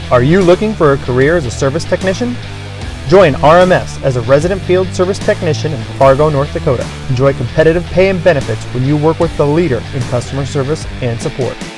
Are you looking for a career as a service technician? Join RMS as a resident field service technician in Fargo, North Dakota. Enjoy competitive pay and benefits when you work with the leader in customer service and support.